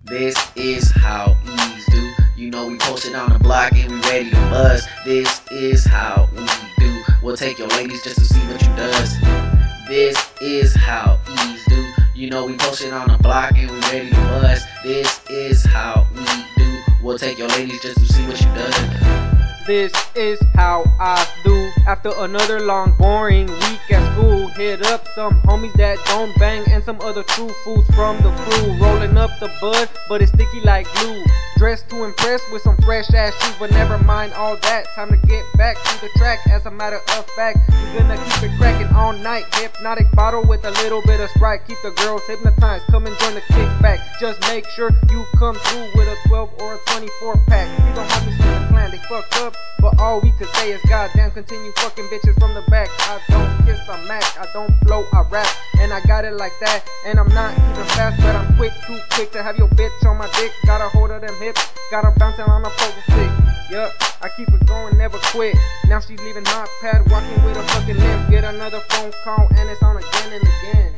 This is how Ease do. You know we posted on the block and we ready to buzz. This is how we do. We'll take your ladies just to see what you does. This is how Ease do. You know we posted on the block and we ready to buzz. This is how we do. We'll take your ladies just to see what you does. This is how I do. After another long, boring week at school, hit up some homies that don't bang and some other true fools from the crew. Rolling up the bud, but it's sticky like glue. Dressed to impress with some fresh ass shoes, but never mind all that. Time to get back to the track. As a matter of fact, we're gonna keep it cracking all night. Hypnotic bottle with a little bit of Sprite. Keep the girls hypnotized. Come and join the kickback. Just make sure you come through with a 12 or a 24 pack. We don't have to see the plan. They fucked up, but all we could say is goddamn, continue fucking bitches from the back. I don't kiss, I match, I don't flow, I rap, and I got it like that. And I'm not even fast, but I'm quick, too quick to have your bitch on my dick. Got a hold of them hips, got her bouncing on a poker stick. Yup, I keep it going, never quit. Now she's leaving my pad, walking with a fucking limp. Get another phone call, and it's on again and again.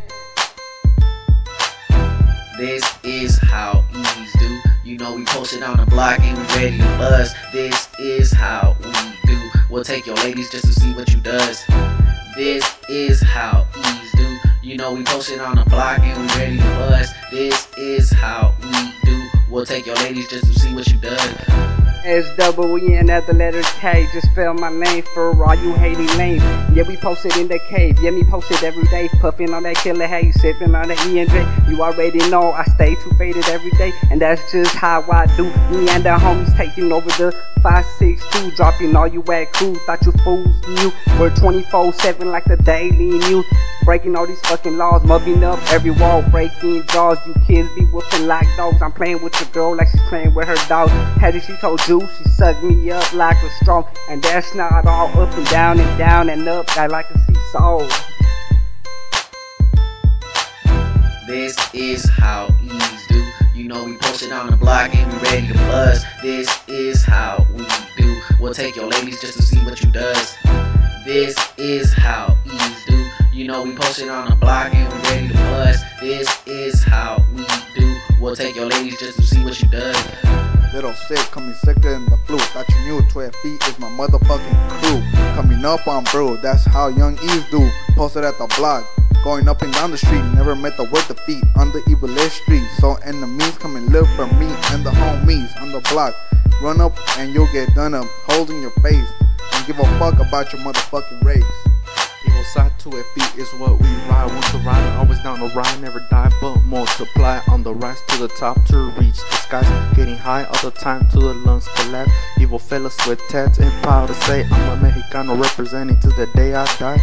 This is how Ease do. You know we posted on the block and we ready to buzz. This is how we do. We'll take your ladies just to see what you does. This is how Ease do. You know we posted on the block and we ready to buzz. This is how we do. We'll take your ladies just to see what you does. S-double-E-N at the letter K. Just spell my name for all you hating names. Yeah, we posted in the cave. Yeah, me posted every day. Puffing on that killer hay, sipping on that E&J. You already know I stay too faded every day, and that's just how I do. Me and the homies taking over the 562, dropping all you at crew. Thought you fools knew we're 24/7 like the Daily News. Breaking all these fucking laws, mugging up every wall, breaking jaws. You kids be woofing like dogs. I'm playing with your girl like she's playing with her dog. Had she told you, she sucked me up like a straw. And that's not all up and down and up. I like a seesaw. This is how Ease do. You know we posted on the block and we ready to buzz. This is how we do. We'll take your ladies just to see what you does. This is how Ease do. You know we posted on the block and we ready to buzz. This is how we do. We'll take your ladies just to see what you does. Little sick, coming sicker than the flu. Thought you knew 12 feet is my motherfucking crew. Coming up on bro, that's how young Ease do. Posted at the block, going up and down the street. Never met the word defeat on the evil-ish street. So enemies come and live for me and the homies on the block. Run up and you'll get done up, holding your face. Don't give a fuck about your motherfucking race. Evil side to it, feet is what we ride. Once a rider, always down to ride, never die but multiply. On the rise to the top to reach the skies, getting high all the time till the lungs collapse. Evil fellas with tats and proud to say I'm a Mexicano representing to the day I die.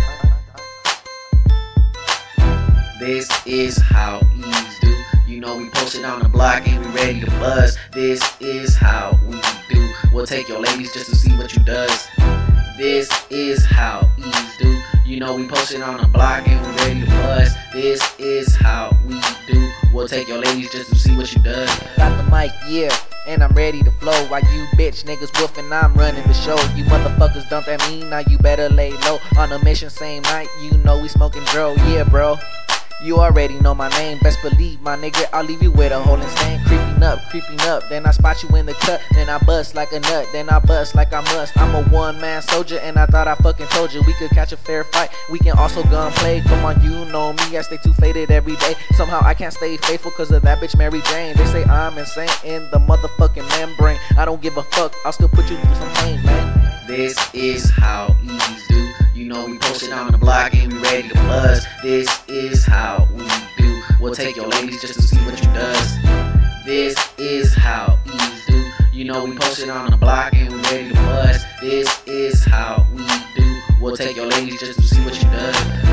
This is how Ease do. You know we posted on the block and we ready to buzz. This is how we do. We'll take your ladies just to see what you does. This is how Ease do. You know we posted on the block and we ready to buzz. This is how we do. We'll take your ladies just to see what you does. Got the mic, yeah, and I'm ready to flow. While you bitch niggas woofing, I'm running the show. You motherfuckers dump at me, now you better lay low. On a mission same night, you know we smoking dro, yeah bro. You already know my name, best believe my nigga, I'll leave you with a hole in stain. Creeping up, then I spot you in the cut. Then I bust like a nut, then I bust like I must. I'm a one-man soldier and I thought I fucking told you we could catch a fair fight. We can also gunplay, come on you know me, I stay too faded every day. Somehow I can't stay faithful cause of that bitch Mary Jane. They say I'm insane in the motherfucking membrane. I don't give a fuck, I'll still put you through some pain, man. This is how Ease do. You know we posted on the block and we ready to buzz. This is how we do. We'll take your ladies just to see what you does. This is how Ease do. You know we posted on the block and we ready to buzz. This is how we do. We'll take your ladies just to see what you does.